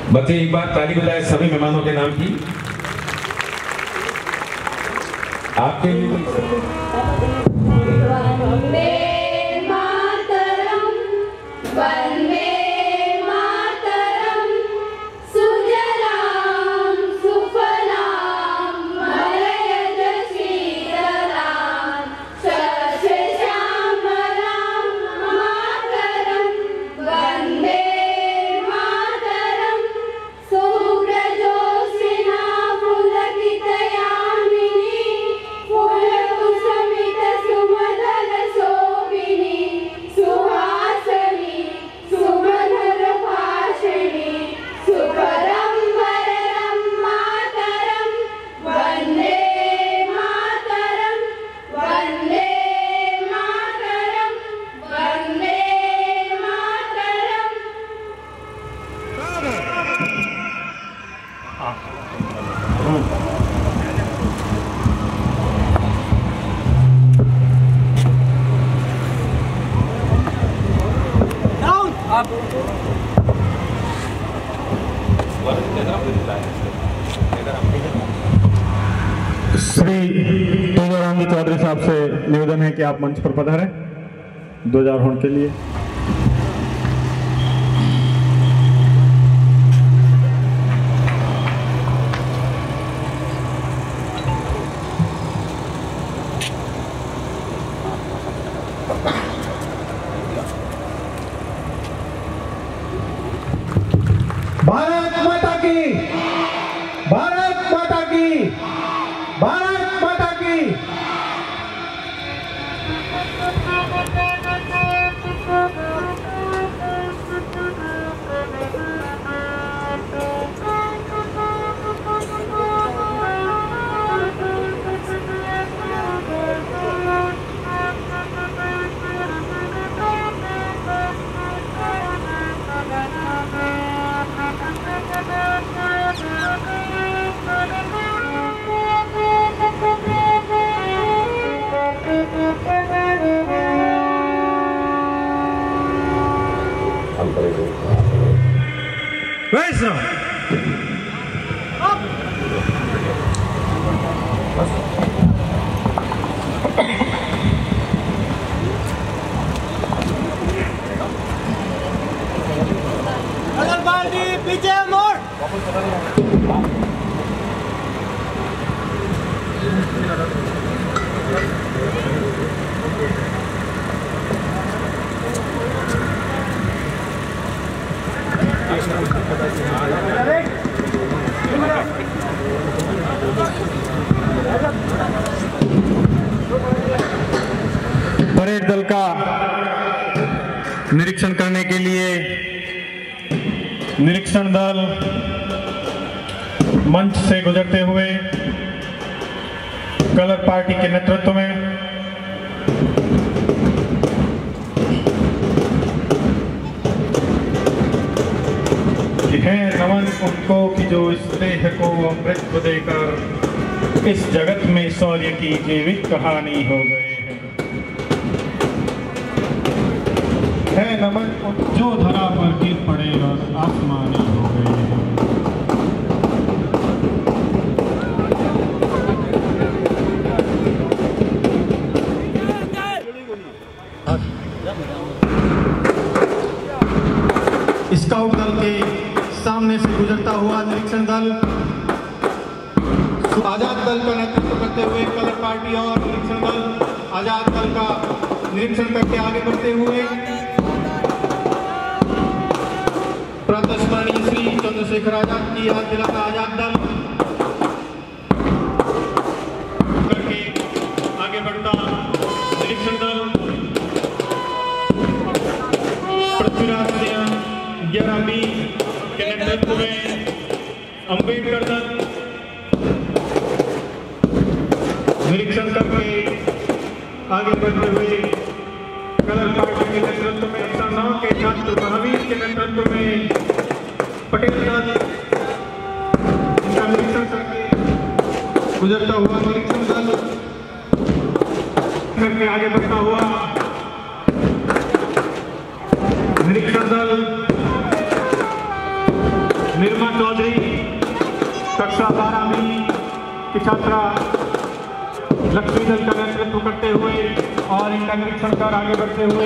बच्चे एक बार ताली बजाएं सभी मेहमानों के नाम की। आपके लिए श्री तुलसीराम चौधरी साहब से निवेदन है कि आप मंच पर पधारें ध्वजारोहण के लिए। भारत माता की, भारत माता की, भारत माता की। वैसा बाल्टी पीछे मोड़। परेड दल का निरीक्षण करने के लिए निरीक्षण दल मंच से गुजरते हुए कलर पार्टी के नेतृत्व में है नमन उनको कि जो इस देह को अमृत देकर इस जगत में शौर्य की जीवित कहानी हो गए हैं। है नमन जो धरा पर गिर पड़े और आसमानी हो गए हैं। स्काउट दल के सामने से गुजरता हुआ निरीक्षण दल आजाद दल का नेतृत्व करते हुए कलर पार्टी और निरीक्षण दल आजाद दल का निरीक्षण करके आगे बढ़ते हुए प्रातःस्मरणीय श्री चंद्रशेखर आजाद की याद दिलाता आजाद दल करके आगे बढ़ता निरीक्षण दल पृथ्वीराज सिंह 11B के नेतृत्व में अम्बेडकर दल निरीक्षण करके आगे बढ़ते हुए कलर पार्टी के नेतृत्व में सरनाव के छात्र महावीर के नेतृत्व में पटेल दल इसका निरीक्षण करके गुजरता हुआ निरीक्षण दल करके आगे बढ़ता हुआ निरीक्षण दल निर्मा चौधरी कक्षा 12वीं की छात्रा लक्ष्मी दल का नेतृत्व करते हुए और इनका निरीक्षण कर आगे बढ़ते हुए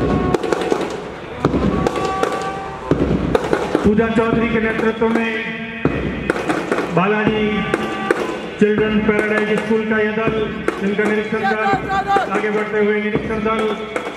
पूजा चौधरी के नेतृत्व में बालाजी चिल्ड्रन पैराडाइज स्कूल का यह दल इनका निरीक्षण कर आगे बढ़ते हुए निरीक्षण दल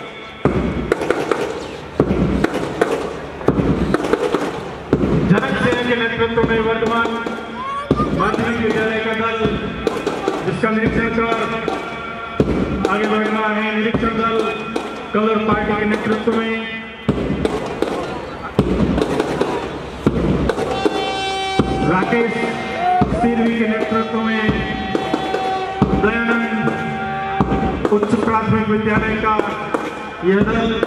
जनक सेना के नेतृत्व में वर्धमान माध्यमिक विद्यालय का दल जिसका निरीक्षण कर आगे बढ़ना है। निरीक्षण दल कलर पार्टी के नेतृत्व में राकेश सिरवी के नेतृत्व में दयानंद उच्च प्राथमिक विद्यालय का यह दल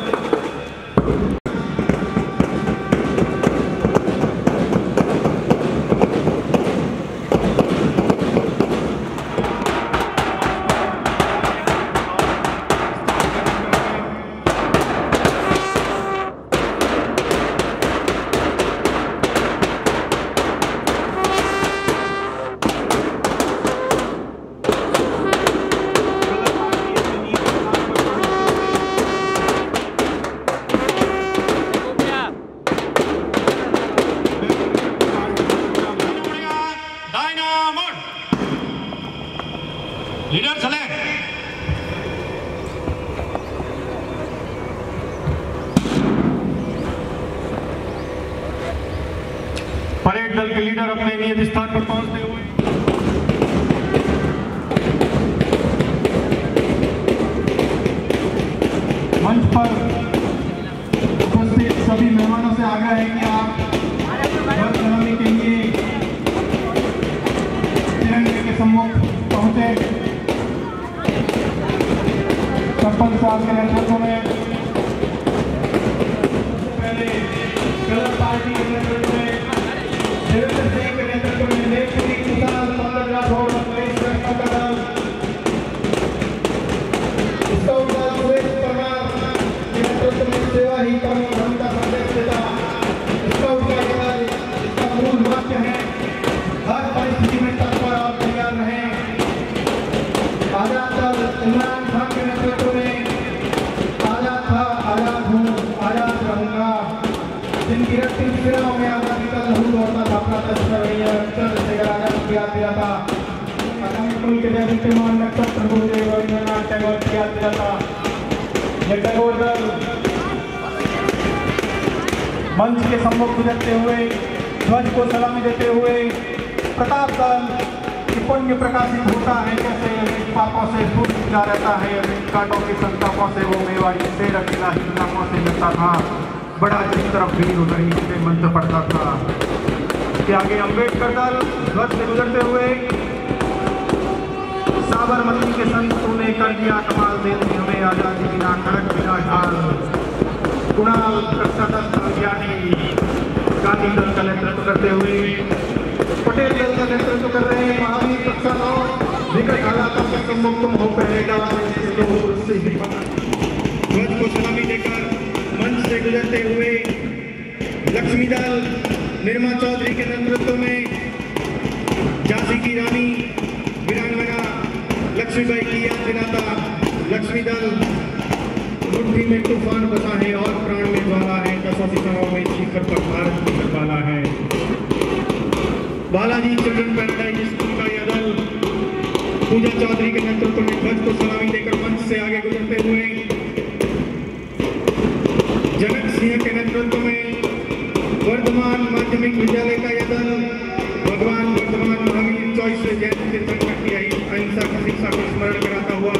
लीडर चले। परेड दल के लीडर अपने नियत स्थान पर पहुंचते हुए मंच पर उपस्थित सभी मेहमानों से आग्रह है कि आप ध्वज फहराने के लिए तिरंगे के सम्मुख पहुंचे। सरपंच साहब के नेतृत्व में पहले कलर पार्टी के नेतृत्व में देवेंद्र सिंह के नेतृत्व में देवपुरी किसान पंकज राठौड़ सुरेश परमार के नेतृत्व में सेवा ही परम धर्म का संदेश देता। इसका मूल वाक्य है हर परिस्थिति में तत्पर और तैयार रहें। आजाद दल इमरान खान के नेतृत्व में आजाद था, आजाद हूँ, आजाद रहूंगा। जिनकी रक्तिम सिराओं में आजादी का लहू दौड़ता था, अपना तस्कर चंद्रशेखर आजाद की याद दिलाता। आगामी कुल के दैनिकमान नक्षत्र गुरुदेव रविंद्रनाथ टैगोर की याद दिलाता। यह टैगोर दल मंच के सम्मुख गुजरते हुए ध्वज को सलामी देते हुए प्रताप दल पुण्य प्रकाशित होता है। जैसे पापों से दूर जा रहता है, कांटों की संतापों से वो मेवाड़ी से रखीला हिंसापों से मिलता था। बड़ा जिस तरफ भीड़ उधर ही से मंत्र पड़ता था। इसके आगे अम्बेडकर दल ध्वज से गुजरते हुए साबरमती के संतों ने कर दिया कमाल, देती हमें आजादी बिना खड़क बिना ढाल। कुणाल कक्षा 10 विद्यार्थी गांधी दल का नेतृत्व करते हुए पटेल दल का नेतृत्व कर रहे हैं। महावीर कक्षा 9 विकट हालातों से सम्मुख तुम हो पहलेगा ध्वज को सलामी देकर मंच से गुजरते हुए लक्ष्मी दल निर्मा चौधरी के नेतृत्व में झांसी की रानी वीरांगना लक्ष्मीबाई की याद दिलाता। लक्ष्मी दल मुट्ठी में तूफान बसा है और प्राण में ज्वाला है, कसौटी सभाओं में शिखर पर भारत की वाला है। बालाजी चिल्ड्रन पैराडाइज स्कूल का यह दल पूजा चौधरी के नेतृत्व में ध्वज को सलामी देकर मंच से आगे गुजरते हुए जनक सिंह के नेतृत्व में वर्धमान माध्यमिक विद्यालय का यह दल भगवान वर्धमान महावीर चौबीस जयंती तीर्थंकर की अहिंसा की शिक्षा को स्मरण कराता हुआ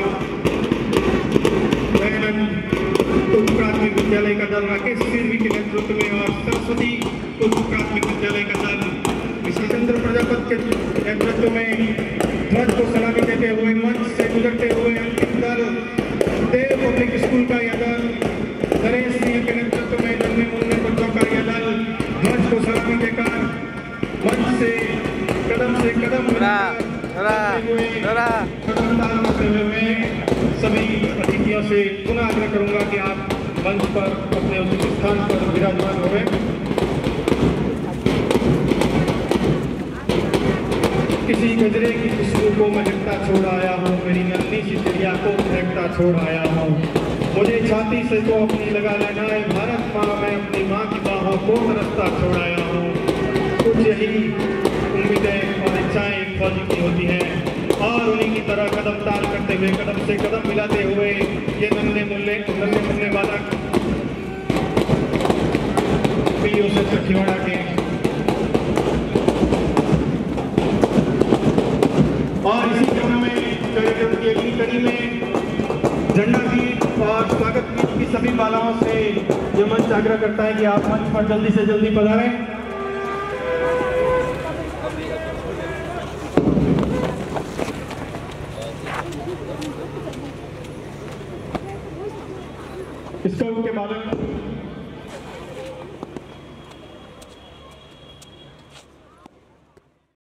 दयानंद उच्च प्राथमिक विद्यालय का दल राकेश सिरवी के नेतृत्व में और सरस्वती उच्च प्राथमिक विद्यालय का दल विश्वचंद्र प्रजापति के नेतृत्व में ध्वज को सलामी देते हुए मंच से गुजरते हुए अंतिम दल देव पब्लिक स्कूल का यह दल नरेश सिंह के नेतृत्व में नन्हे मुन्ने बच्चों का यह दल ध्वज को सलामी देकर मंच से कदम कदमदान करते हुए सभी अतिथियों से पुनः आग्रह करूंगा कि आप मंच पर अपने उचित स्थान पर विराजमान हुए। गजरे की खुशबू को महकता छोड़ आया हूँ, मेरी नन्ही सी चिड़िया को महकता छोड़ आया हूँ। मुझे छाती से तो अपनी लगा लेना है भारत माँ, मैं अपनी माँ की बाहों को तरसता छोड़ आया हूँ। कुछ यही उम्मीदें और इच्छाएं एक फौजी की होती हैं और उन्हीं की तरह कदम ताल करते हुए, कदम से कदम मिलाते हुए ये नन्हे मुन्ने वाला पीओ से सखीवाड़ा के और इसी क्रम में कार्यक्रम की अगली कड़ी में झंडा गीत और स्वागत गीत की सभी बालाओं से ये मंच आग्रह करता है कि आप मंच पर जल्दी से जल्दी पधारें। स्काउट के बालक